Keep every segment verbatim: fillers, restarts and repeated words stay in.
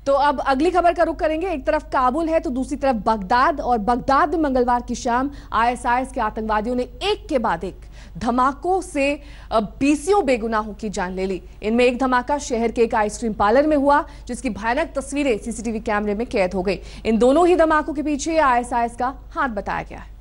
तो अब अगली खबर का रुख करेंगे। एक तरफ काबुल है तो दूसरी तरफ बगदाद, और बगदाद में मंगलवार की शाम आईएसआईएस के आतंकवादियों ने एक के बाद एक धमाकों से बीसियों बेगुनाहों की जान ले ली। इनमें एक धमाका शहर के एक आइसक्रीम पार्लर में हुआ, जिसकी भयानक तस्वीरें सीसीटीवी कैमरे में कैद हो गई। इन दोनों ही धमाकों के पीछे आईएसआईएस का हाथ बताया गया है।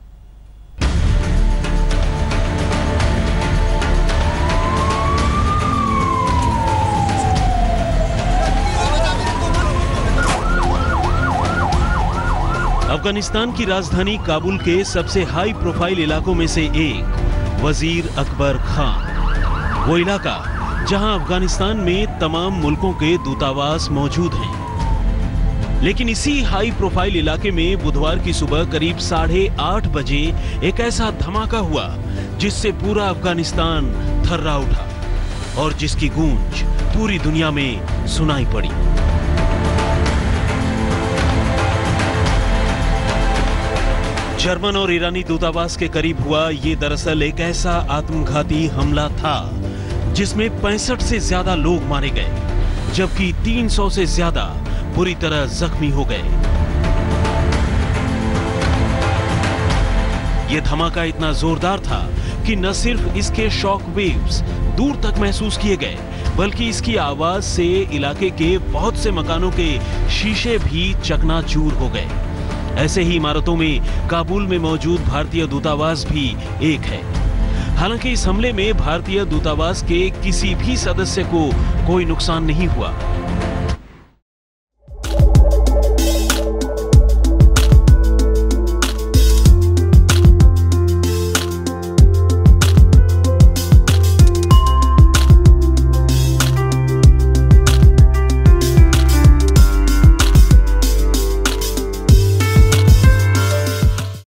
अफगानिस्तान की राजधानी काबुल के सबसे हाई प्रोफाइल इलाकों में से एक वजीर अकबर खान, वो इलाका जहां अफगानिस्तान में तमाम मुल्कों के दूतावास मौजूद हैं। लेकिन इसी हाई प्रोफाइल इलाके में बुधवार की सुबह करीब साढ़े आठ बजे एक ऐसा धमाका हुआ जिससे पूरा अफगानिस्तान थर्रा उठा और जिसकी गूंज पूरी दुनिया में सुनाई पड़ी। जर्मन और ईरानी दूतावास के करीब हुआ ये दरअसल एक ऐसा आत्मघाती हमला था जिसमें पैंसठ से ज्यादा लोग मारे गए, जबकि तीन सौ से ज्यादा बुरी तरह जख्मी हो गए। यह धमाका इतना जोरदार था कि न सिर्फ इसके शॉक वेव्स दूर तक महसूस किए गए, बल्कि इसकी आवाज से इलाके के बहुत से मकानों के शीशे भी चकनाचूर हो गए। ऐसे ही इमारतों में काबुल में मौजूद भारतीय दूतावास भी एक है। हालांकि इस हमले में भारतीय दूतावास के किसी भी सदस्य को कोई नुकसान नहीं हुआ।